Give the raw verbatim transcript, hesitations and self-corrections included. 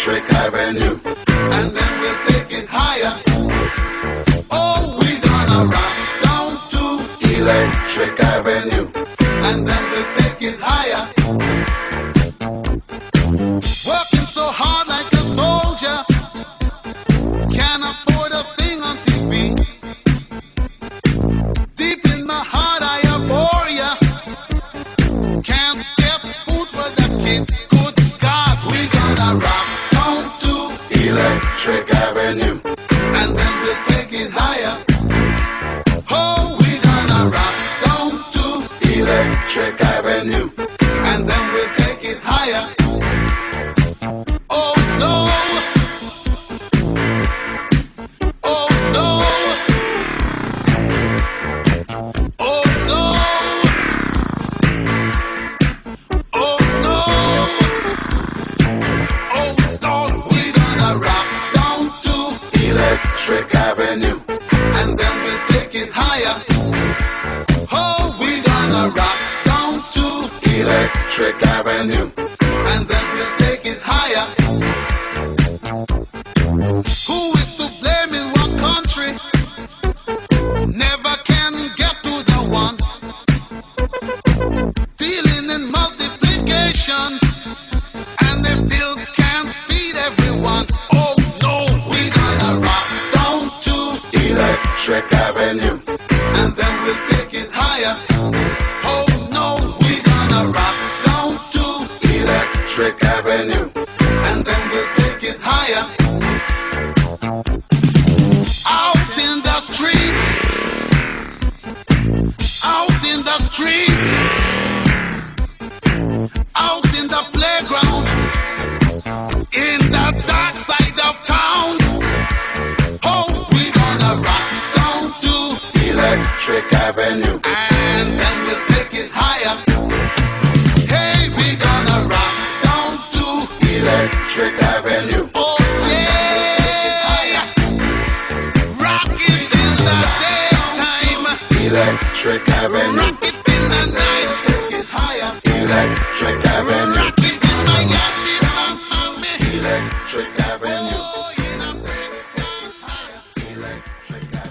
Electric Avenue, and then we'll take it higher. Oh, we gonna rock down to Electric Avenue, and then we'll take it higher. Working so hard like a soldier, can't afford a thing on T V. Deep in my heart I abhor ya, can't get food for the kid. Good God, we gonna rock down to Electric Avenue, and then we'll take it higher. Oh, we gonna rock down to Electric Avenue, and then we'll take it higher. Oh no, oh no, oh no, oh no, oh no, we gonna rock down to Electric Avenue, and then we'll take it higher. Oh, we gonna rock down to Electric Avenue, and then we'll take it higher. Who is to blame in what country? Never can get to the one. Dealing in multiplication, and they still can't feed everyone. Oh no, we gonna rock down to Electric Avenue, and then we'll take it higher. Oh no, we gonna rock down to Electric Avenue, and then we'll take it higher. Out in the street, out in the street, out in the playground, in the dark side of town. Oh, we gonna rock down to Electric Avenue, and then we'll take it higher. Hey, we gonna rock down to Electric Avenue. Oh yeah, rock it in the daytime, Electric Avenue. Rock it in the night, take it higher, Electric Avenue. Rock it in Miami, Miami, Electric Avenue. Oh, in a bed, take it higher, Electric Avenue.